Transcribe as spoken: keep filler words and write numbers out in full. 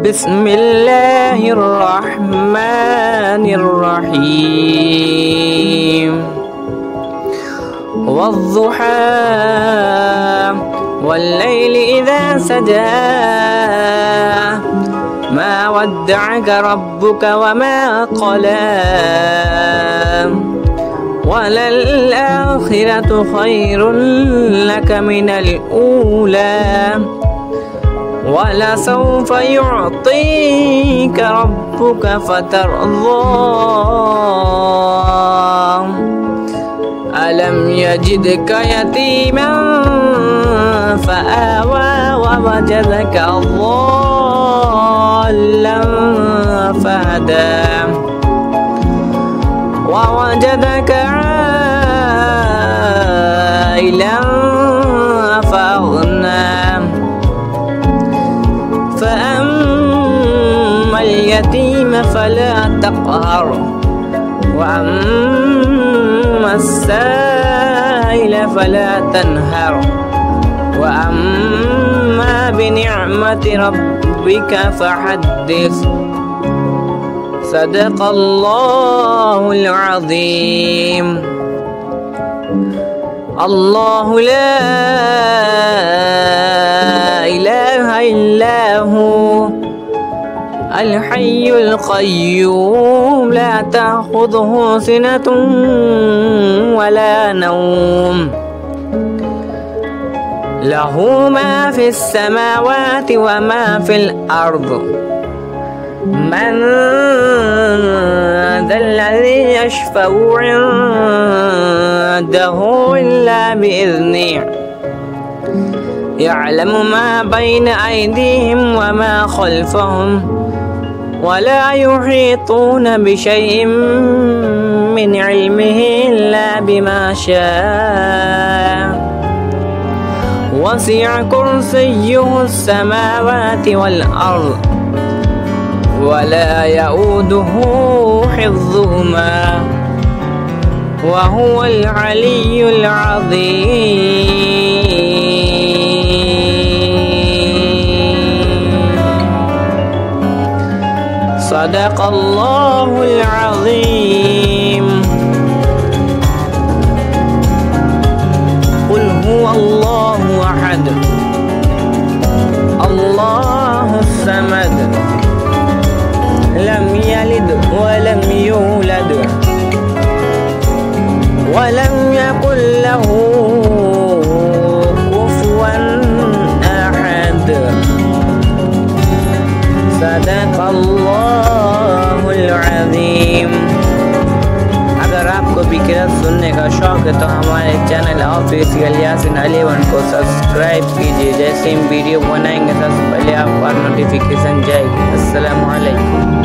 بسم الله الرحمن الرحيم والضحى والليل إذا سجى ما ودعك ربك وما قلى وللآخرة خير لك من الأولى ولسوف يعطيك ربك فترضى ألم يجدك يتيما فآوى ووجدك ضالا فهدى ووجدك عائلا فأغنى فأما اليتيم فلا تقهر وأما السائل فلا تنهر وأما بنعمة ربك فحدث صدق الله العظيم. الله لا إله إلا هو الحي القيوم لا تأخذه سنة ولا نوم له ما في السماوات وما في الأرض من ذا الذي يشفع عنده إلا بإذنه يعلم ما بين أيديهم وما خلفهم ولا يحيطون بشيء من علمه إلا بما شاء وسع كرسيه السماوات والأرض ولا يؤوده حفظهما وهو العلي العظيم. صدق الله العظيم. قل هو الله أحد الله الصمد لم يلد ولم يولد ولم يكن له كفوا أحد. صدق الله العظيم. अगर आपको भी किरात सुनने का शौक है तो हमारे channel official Yasin Ali one को सब्सक्राइब कीजिए। जैसे हम वीडियो बनाएंगे सबसे पहले आपको नोटिफिकेशन जाएगी। अस्सलामु अलैकुम।